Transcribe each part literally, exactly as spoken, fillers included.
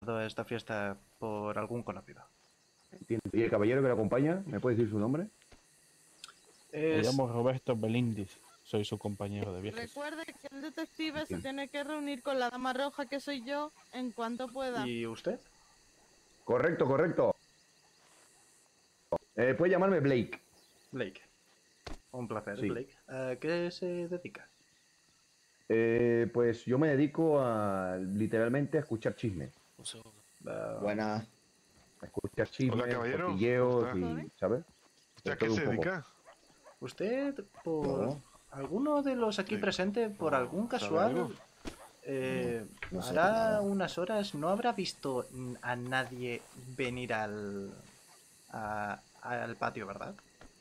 invitado a esta fiesta por algún conocido. Entiendo. ¿Y el caballero que lo acompaña? ¿Me puede decir su nombre? Me Es... llamo Roberto Belindis. Soy su compañero de viajes. Recuerde que el detective se Entiendo. tiene que reunir con la dama roja, que soy yo, en cuanto pueda. ¿Y usted? Correcto, correcto. Eh, puede llamarme Blake. Blake. Un placer, Sí. Blake. ¿A qué se dedica? Eh, pues yo me dedico a literalmente a escuchar chismes. Un segundo. Uh, Buena. A escuchar chismes, Hola, caballero. cotilleos ¿Cómo y, ¿sabes? ¿Ya De qué todo se un poco. dedica? ¿Usted, por No. alguno de los aquí Sí. presentes, por No, algún ¿sabe casual, algo? eh, No sé hará nada. unas horas no habrá visto a nadie venir al, a- al patio, ¿verdad?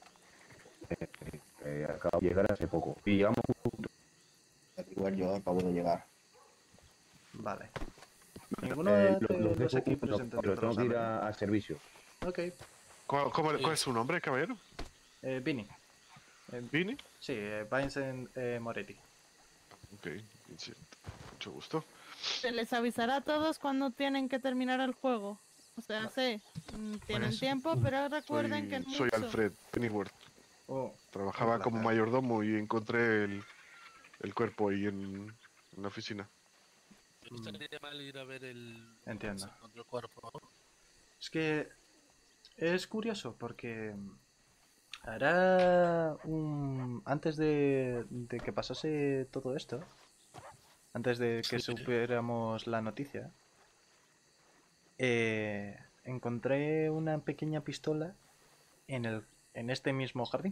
Eh, acabo de llegar hace poco. Y llevamos Igual yo acabo de llegar. Vale. Ninguno eh, de los, los los dejo, aquí los- presentes pero lo tengo que ir sabe. a, a servicio. Ok. ¿Cuál, cómo- cuál es su nombre, caballero? Eh, Vini. Eh, ¿Vini? sí, eh, Vincent eh, Moretti. Ok, Vincent. Mucho gusto. Se les avisará a todos cuando tienen que terminar el juego. O sea, sí, mm, tienen Buenas. tiempo, pero recuerden Soy, que en soy mucho. Alfred Pennyworth. Oh, Trabajaba un como placer. mayordomo y encontré el, el cuerpo ahí en, en la oficina. Me gustaría mal ir a ver el... Entiendo. se encontró el cuerpo. Es que es curioso porque hará un... antes de, de que pasase todo esto, antes de que Sí. supiéramos la noticia, eh, encontré una pequeña pistola en el en este mismo jardín.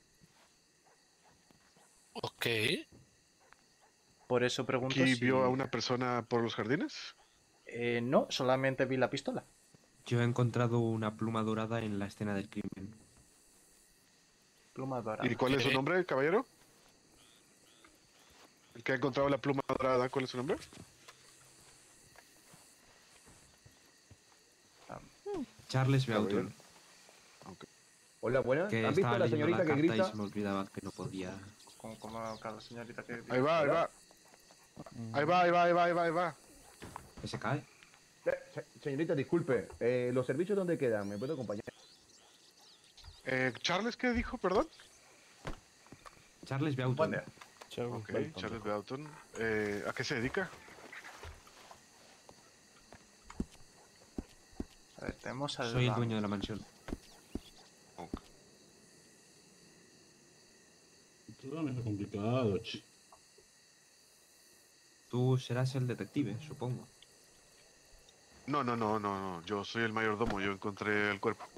Ok. Por eso pregunto ¿Aquí si... vio a una persona por los jardines? Eh, no, solamente vi la pistola. Yo he encontrado una pluma dorada en la escena del crimen. Pluma dorada. ¿Y cuál es su Ok. nombre, caballero? ¿El que ha encontrado la pluma dorada, cuál es su nombre? Charles Beauton, Hola, buenas. que ¿Han visto estaba a la leyendo la señorita que carta grita? y se me olvidaba que no podía. Como, como cada señorita que... Ahí va, ahí va. Ahí va, ahí va, ahí va, ahí va, ahí va. ¿Que se cae? Eh, se- señorita, disculpe. Eh, ¿Los servicios dónde quedan? ¿Me puede acompañar? Eh, ¿Charles qué dijo, perdón? Charles Buen Beauton. día. Charles Ok, Belton. Charles Beauton. Eh, ¿A qué se dedica? A ver, tenemos al... Soy el dueño de la mansión. Ok. Todo no es complicado, che. Tú serás el detective, supongo. No, no, no, no, no. Yo soy el mayordomo, yo encontré el cuerpo.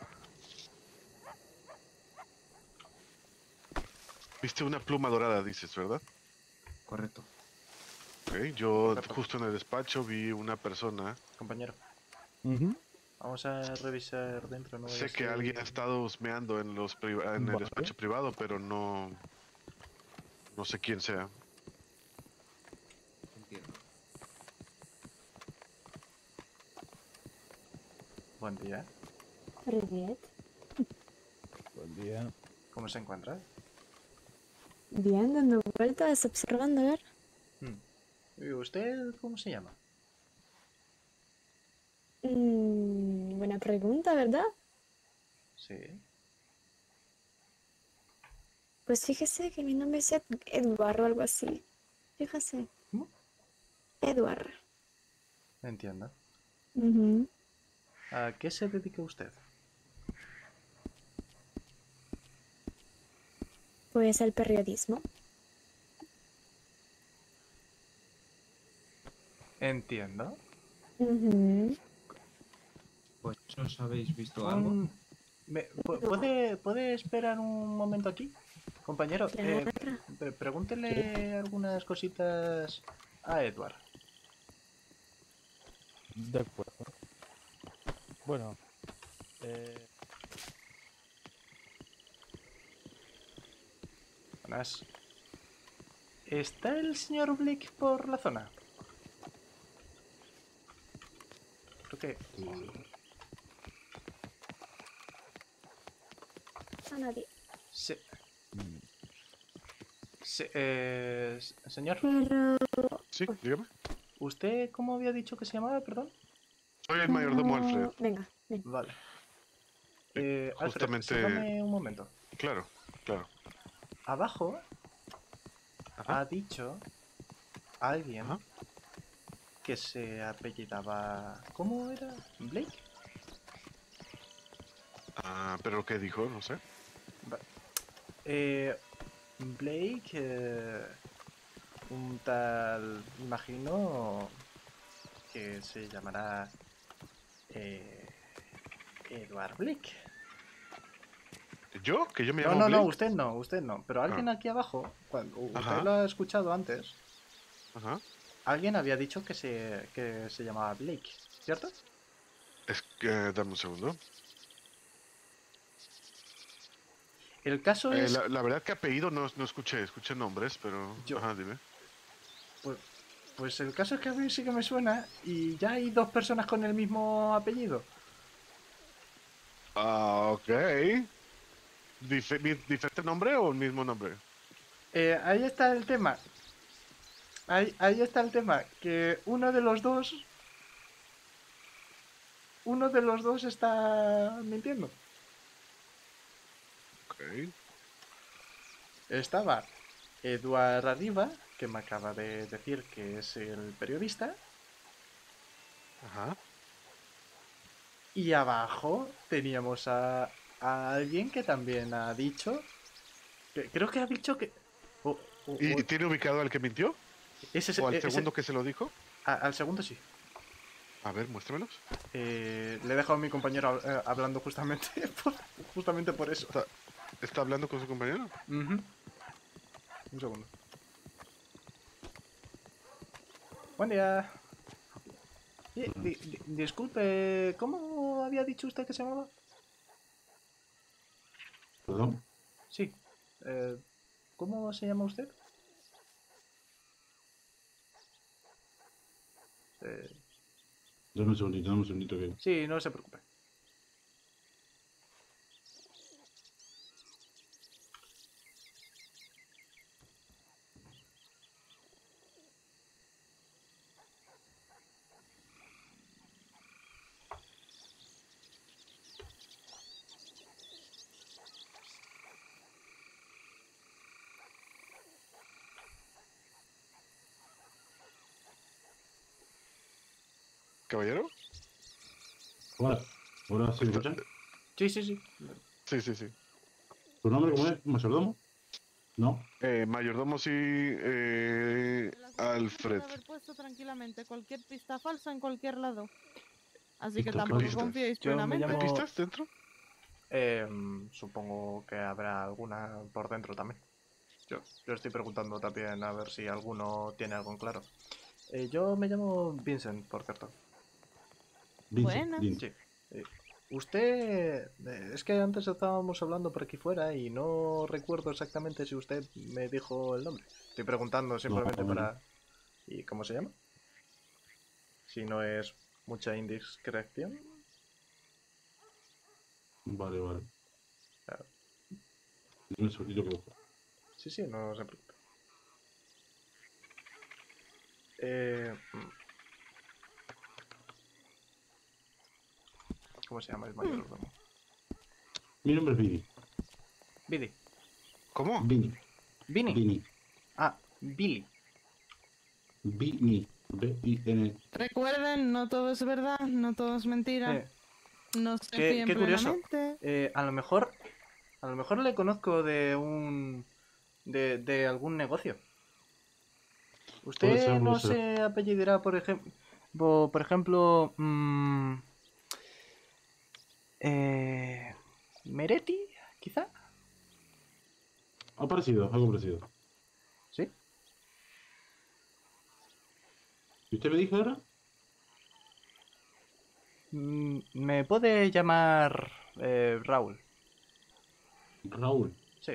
Viste una pluma dorada, dices, ¿verdad? Correcto. Ok, yo justo en el despacho vi una persona. Compañero, Ujú. vamos a revisar dentro. No vaya Sé a que ser- alguien ha estado husmeando en, los priva- en el Vale. despacho privado, pero no. No sé quién sea. Entiendo. Buen día. Привет. Buen día. ¿Cómo se encuentra? Bien, dando vueltas, observando, a ver. Hmm. ¿Y usted cómo se llama? Mm, buena pregunta, ¿verdad? Sí. Pues fíjese que mi nombre es Ed Edward o algo así. Fíjese. ¿Cómo? Edward. Entiendo. Ujú. ¿A qué se dedica usted? Pues al periodismo. Entiendo. Ujú. ¿Vosotros habéis visto algo? Un- me- pu- ¿puede, ¿Puede esperar un momento aquí? Compañero, eh, Claro. pre- pregúntele algunas cositas a Edward. De acuerdo. Bueno. Eh, Buenas. ¿Está el señor Blake por la zona? Creo que... A nadie. Se... Se- eh, s- señor, Pero Sí, dígame. ¿usted cómo había dicho que se llamaba, perdón? Soy el mayordomo Alfred. No, venga, venga. Vale. Eh, Alfred, Justamente- sígame un momento. Claro, claro. Abajo Ajá. ha dicho alguien Ajá. que se apellidaba... ¿Cómo era? ¿Blake? Ah, pero ¿qué dijo? No sé. Va- Eh, Blake... eh, un tal... Imagino que se llamará... Eh, Edward Blake. ¿Yo? ¿Que yo me No, llamo no, no, Blake? usted no, usted no. Pero alguien Ah. aquí abajo, cuando usted Ajá. lo ha escuchado antes, Ajá. alguien había dicho que se, que se llamaba Blake, ¿cierto? Es que, dame un segundo. El caso Eh, es... la, la verdad que apellido no, no escuché, escuché nombres, pero... Yo- Ajá, dime. Pues, pues el caso es que a mí sí que me suena y ya hay dos personas con el mismo apellido. Ah, ok. Dife- di- ¿Diferente nombre o el mismo nombre? Eh, ahí está el tema. Ahí, ahí está el tema. Que uno de los dos... Uno de los dos está mintiendo. Ok. Estaba Eduard arriba, que me acaba de decir que es el periodista. Ajá. Y abajo teníamos a, a alguien que también ha dicho... que- creo que ha dicho que... o- o- ¿Y o- tiene ubicado al que mintió? ese, es- ¿O al ese- segundo que se lo dijo? a- al segundo sí. A ver, muéstramelos. Eh, le he dejado a mi compañero eh, hablando justamente por, justamente por eso. ¿Está, está hablando con su compañero? Ujú. Un segundo. Buen día. Di- di- di- disculpe, ¿cómo había dicho usted que se llamaba? Perdón. Sí. Eh, ¿Cómo se llama usted? Eh, Dame un segundito, dame un segundito que. sí, no se preocupe. ¿Caballero? Ahora, ahora sí me escuchan. Sí, sí, sí. Sí, sí, sí. ¿Tu nombre cómo es? ¿Mayordomo? No. Eh, mayordomo sí, eh, El asesino Alfred. puede haber puesto tranquilamente cualquier pista falsa en cualquier lado. Así que ¿Pistas? tampoco ¿Pistas? confiéis Yo me plenamente. llamo- ¿Hay pistas dentro? Em, supongo que habrá alguna por dentro también. Yo, yo estoy preguntando también a ver si alguno tiene algo en claro. Eh, yo me llamo Vincent, por cierto. Vincent, Buenas. Vincent. Sí. Eh, usted... eh, es que antes estábamos hablando por aquí fuera y no recuerdo exactamente si usted me dijo el nombre. Estoy preguntando simplemente No, no. para... ¿Y cómo se llama? Si no es mucha indiscreción. Vale, vale. Claro. Dame un segundito que busco. Sí, sí, no se preocupe. Eh, mm. ¿Cómo se llama el mayordomo? Mi nombre es Vini. Billy. ¿Cómo? Vini. Vini. Vini. Ah, Billy. Vini. B I N. Recuerden, no todo es verdad, no todo es mentira. Eh, No se qué- fíen qué curioso. plenamente. eh, a lo mejor... A lo mejor le conozco de un... De, de algún negocio. Puede ¿Usted ser, no puede ser. se apellidará, por ejemplo... Por ejemplo... mm, eh, ¿Meretti? ¿Quizá? Ha parecido, algo parecido. ¿Sí? ¿Y usted me dijo ahora? Mm, ¿Me puede llamar eh, Raúl? Raúl. Sí.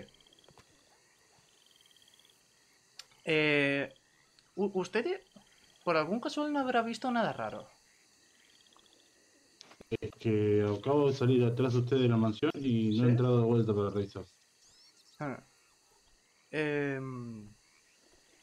Eh, u- ¿Usted por algún casual no habrá visto nada raro? Es que acabo de salir atrás de usted de la mansión y no ¿Sí? he entrado de vuelta para revisar. Ah. Em,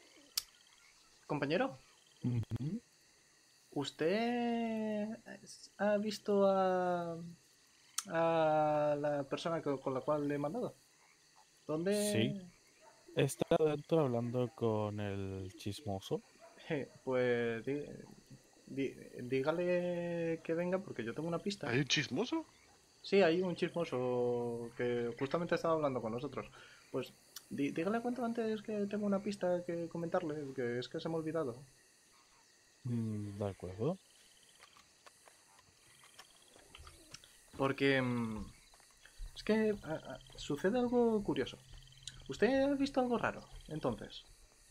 compañero, Ujú. ¿usted ha visto a, a la persona con, con la cual le he mandado? ¿Dónde? Sí. He estado dentro hablando con el chismoso. Eh, pues di- di- dígale que venga porque yo tengo una pista. ¿Hay un chismoso? Sí, hay un chismoso que justamente estaba hablando con nosotros. Pues di- dígale cuanto antes que tengo una pista que comentarle, que es que se me ha olvidado. Mm, de acuerdo. Porque mm, es que a- a- sucede algo curioso. ¿Usted ha visto algo raro, entonces?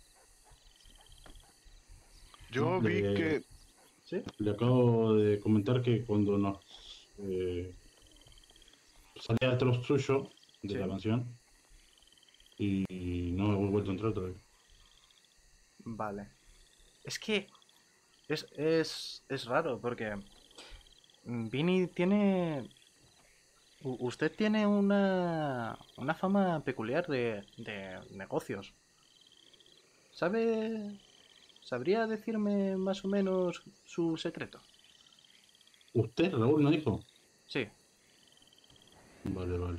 Yo vi Le- que... ¿Sí? Le acabo de comentar que cuando nos eh, salía atrás suyo de Sí. la mansión y no he vuelto a entrar otra vez. Vale. Es que es, es, es raro porque mm, Vini tiene... u- Usted tiene una, una fama peculiar de, de negocios. ¿Sabe... ¿Sabría decirme más o menos su secreto? ¿Usted, Raúl, no dijo? Sí. Vale, vale.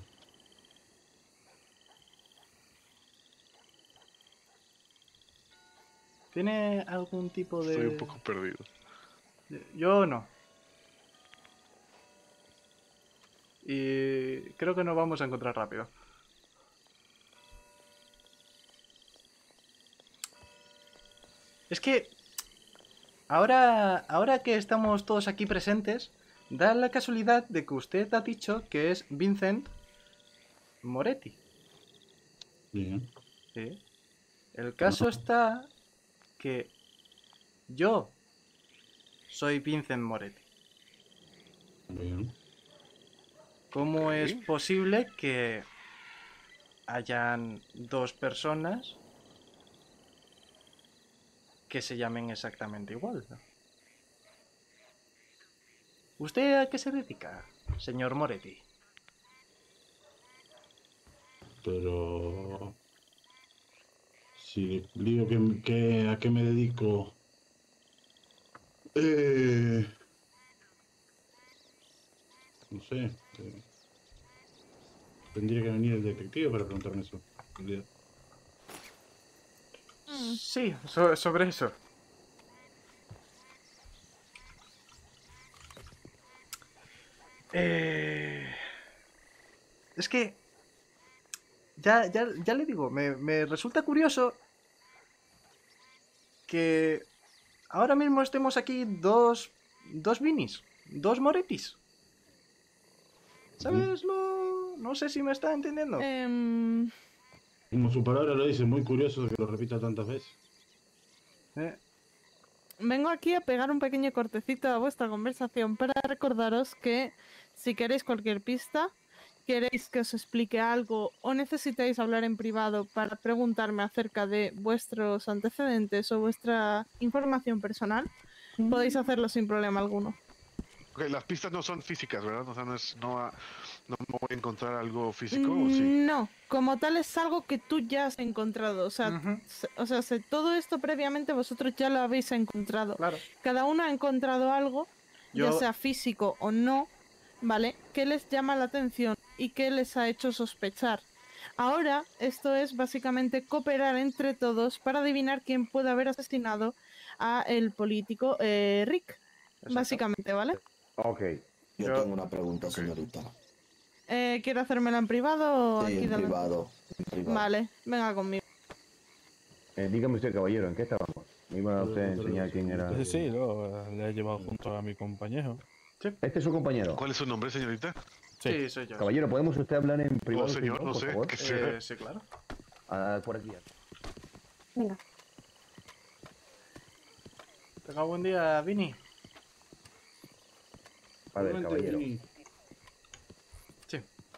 ¿Tiene algún tipo de...? Estoy un poco perdido. Yo no. Y creo que nos vamos a encontrar rápido. Es que ahora, ahora que estamos todos aquí presentes, da la casualidad de que usted ha dicho que es Vincent Moretti. Bien. ¿Sí? El caso está que yo soy Vincent Moretti. Bien. ¿Cómo Ok. es posible que hayan dos personas que se llamen exactamente igual? ¿Usted a qué se dedica, señor Moretti? Pero si le digo que, que- a qué me dedico, eh, no sé, eh, tendría que venir el detective para preguntarme eso. en realidad. Mm, Sí, so- sobre eso. Eh, Es que... Ya, ya, ya le digo, me, me resulta curioso que ahora mismo estemos aquí dos, dos Vinis, dos Morettis. ¿Sabes lo...? No sé si me está entendiendo. em, Como su palabra lo dice, muy curioso que lo repita tantas veces. Eh, vengo aquí a pegar un pequeño cortecito a vuestra conversación para recordaros que si queréis cualquier pista, queréis que os explique algo o necesitáis hablar en privado para preguntarme acerca de vuestros antecedentes o vuestra información personal, podéis hacerlo sin problema alguno. Ok, las pistas no son físicas, ¿verdad? O sea, no, es, no, va- no me voy a encontrar algo físico, ¿o sí? No, como tal es algo que tú ya has encontrado. O sea, Ujú. se- o sea, se- todo esto previamente vosotros ya lo habéis encontrado. Claro. Cada uno ha encontrado algo, ya Yo- sea físico o no, ¿vale? Que les llama la atención y que les ha hecho sospechar. Ahora, esto es básicamente cooperar entre todos para adivinar quién puede haber asesinado a el político eh, Rick. Exacto. Básicamente, ¿vale? Ok. Yo, Yo- tengo una pregunta, Ok. señorita. Eh, ¿Quiere hacérmela en privado o Sí, aquí en delante? privado, en privado. Vale, venga conmigo. Eh, dígame usted, caballero, ¿en qué estábamos? Me iba usted a enseñar quién era. Sí, sí, lo, le he llevado junto a mi compañero. Este es su compañero. ¿Cuál es su nombre, señorita? Sí. Sí, soy yo. Caballero, ¿podemos usted hablar en privado? Oh, señor, señor, no por sé. favor? ¿Qué sea? Eh, sí, claro. Ah, por aquí. Venga. Tenga buen día, Vini. A ver, Igualmente, caballero. Vini, Sí.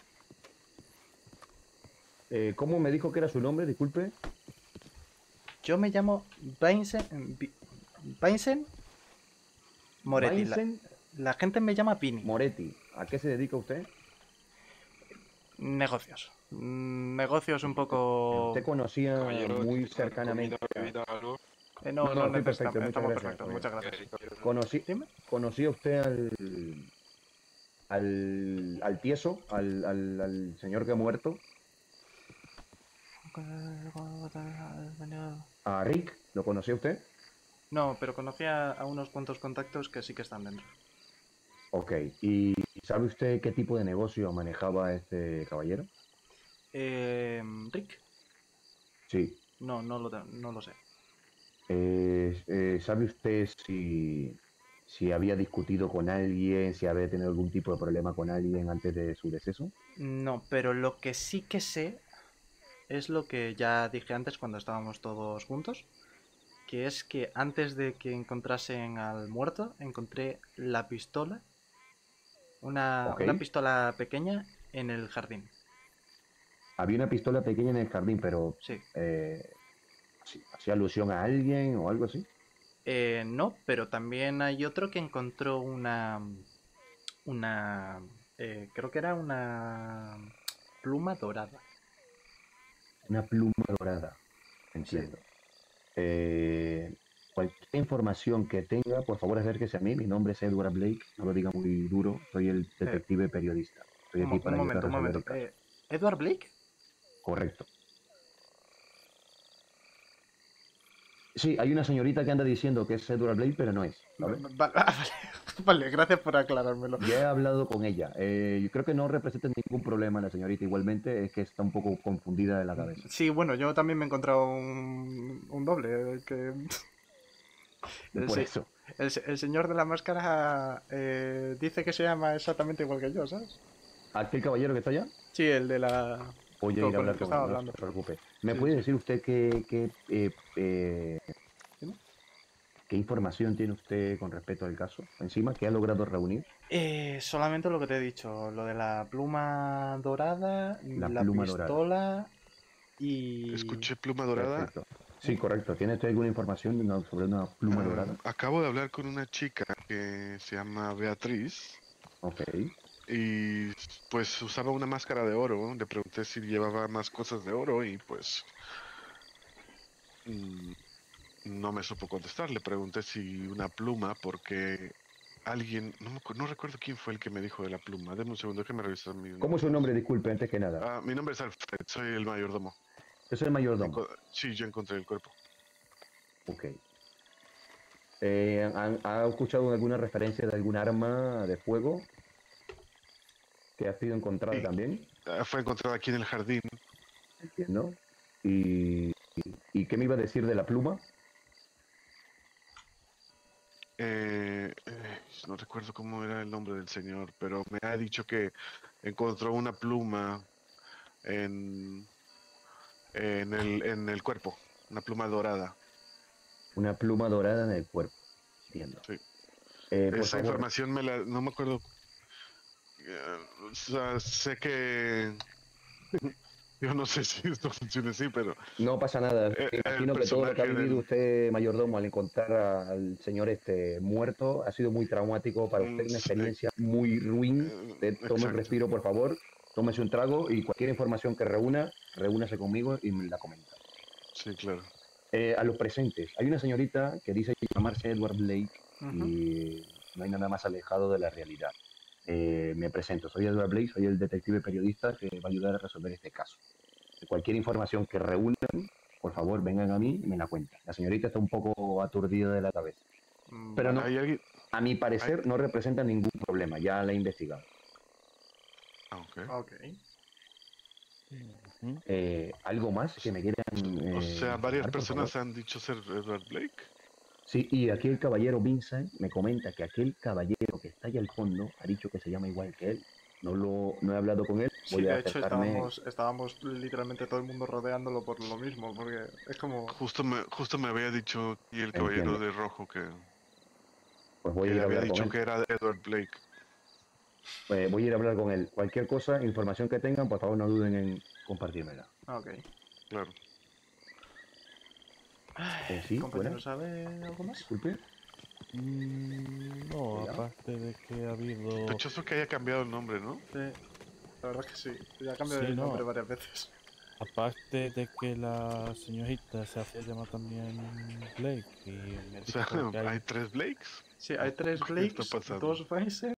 Eh, ¿Cómo me dijo que era su nombre? Disculpe. Yo me llamo Vincent... Vi- Vincent Moretti. La, Vincent la gente me llama Vini. Moretti. ¿A qué se dedica usted? Negocios. Mm, Negocios un poco... ¿Usted conocía Caballero, muy ¿necesita cercanamente comida, bebida, algo? Eh, no, No, no, no, estoy necesitamos, perfecto, muchas estamos gracias, perfectos, muchas gracias. Conocí, Dime. ¿Conocía usted al, al, al tieso, al, al, al señor que ha muerto? ¿A Rick? ¿Lo conocía usted? No, pero conocía a unos cuantos contactos que sí que están dentro. Ok, ¿y sabe usted qué tipo de negocio manejaba este caballero? Eh, Rick, Sí. no, no lo, te- no lo sé. Eh, eh, ¿sabe usted si, si había discutido con alguien, si había tenido algún tipo de problema con alguien antes de su deceso? No, pero lo que sí que sé es lo que ya dije antes cuando estábamos todos juntos, que es que antes de que encontrasen al muerto, encontré la pistola, una, Ok. una pistola pequeña en el jardín. Había una pistola pequeña en el jardín, pero Sí. eh, ¿sí- ¿hacía alusión a alguien o algo así? Eh, no, pero también hay otro que encontró una, una, eh, creo que era una pluma dorada. Una pluma dorada, Sí. entiendo. Eh, cualquier información que tenga, por favor acérquese a mí. Mi nombre es Edward Blake, no lo diga muy duro. Soy el detective periodista. Estoy Un, aquí mo- para un ayudar momento, a un resolver momento. el caso. Eh, ¿Edward Blake? Correcto. Sí, hay una señorita que anda diciendo que es Edward Blake, pero no es, ¿sabes? Va- va- vale, vale, gracias por aclarármelo. Ya he hablado con ella. Eh, yo creo que no representa ningún problema la señorita. Igualmente es que está un poco confundida de la cabeza. Sí, bueno, yo también me he encontrado un, un doble. eh, Que... El, Por se- eso. el se- el señor de la máscara eh, dice que se llama exactamente igual que yo, ¿sabes? ¿Aquel caballero que está allá? Sí, el de la... Voy a con, ir a con el hablar que con estaba él, no hablando. se preocupe. ¿Me Sí, puede sí. decir usted qué, qué, eh, eh, Dime. qué información tiene usted con respecto al caso? Encima, ¿qué ha logrado reunir? Eh, solamente lo que te he dicho, lo de la pluma dorada, La la pluma dorada. pistola y... Escuché pluma dorada. Perfecto. Sí, correcto. ¿Tiene usted alguna información de una- sobre una pluma Ah, dorada? acabo de hablar con una chica que se llama Beatriz Ok. y pues usaba una máscara de oro. Le pregunté si llevaba más cosas de oro y pues mm, no me supo contestar. Le pregunté si una pluma porque alguien, no, me acu- no recuerdo quién fue el que me dijo de la pluma. Deme un segundo que me revisar mi... ¿Cómo es su nombre? Disculpe, antes que nada. Ah, mi nombre es Alfred, soy el mayordomo. Yo soy el mayordomo. Enco- sí, yo encontré el cuerpo. Ok. Eh, ¿han- ¿Ha escuchado alguna referencia de algún arma de fuego que ha sido encontrada Sí. también? Ah, fue encontrada aquí en el jardín. Entiendo. ¿Y, y qué me iba a decir de la pluma? Eh, eh, no recuerdo cómo era el nombre del señor, pero me ha dicho que encontró una pluma en, en el, en el cuerpo, una pluma dorada. Una pluma dorada en el cuerpo. Entiendo. Sí. Eh, por Esa favor, información me la, no me acuerdo. eh, o sea, sé que yo no sé si esto funciona así, pero no pasa nada. eh, Me el imagino que todo lo que ha personaje vivido del- usted, mayordomo, al encontrar a- al señor este muerto, ha sido muy traumático para usted, Mm, una sí, experiencia muy ruin. eh, Usted tome un exacto. respiro, por favor, tómese un trago y cualquier información que reúna, reúnase conmigo y me la comenta. Sí, claro. Eh, a los presentes, hay una señorita que dice llamarse Edward Blake Ujú. y no hay nada más alejado de la realidad. Eh, me presento, soy Edward Blake, soy el detective periodista que va a ayudar a resolver este caso. Cualquier información que reúnan, por favor, vengan a mí y me la cuentan. La señorita está un poco aturdida de la cabeza. Mm, Pero vale. no, ¿Hay alguien? a mi parecer hay- no representa ningún problema, ya la he investigado. Ah, ok. Ok. Ujú. Eh, ¿Algo más que me quieran O eh, sea, varias informar, por personas favor? han dicho ser Edward Blake. Sí, y aquí el caballero Vincent me comenta que aquel caballero que está allá al fondo ha dicho que se llama igual que él. No lo no he hablado con él, Sí, voy a de hecho acercarme. estábamos, estábamos literalmente todo el mundo rodeándolo por lo mismo, porque es como... Justo me, justo me había dicho y el caballero Entiendo. de rojo que, Pues voy a que ir a había hablar con dicho él. que era Edward Blake. Eh, voy a ir a hablar con él. Cualquier cosa, información que tengan, por favor no duden en compartírmela. Ok. Claro. Eh, sí, ¿Compañero buena. sabe algo más? Disculpe. Mm, no, Hola. aparte de que ha habido... Sospechoso que haya cambiado el nombre, ¿no? Sí, la verdad es que sí. Ya cambié Sí, el no. nombre varias veces. Aparte de que la señorita se hace llamar también Blake y me O sea, dijo que hay hay... tres Blakes. Sí, hay tres ¿Qué está Blakes, pasando? dos Vincent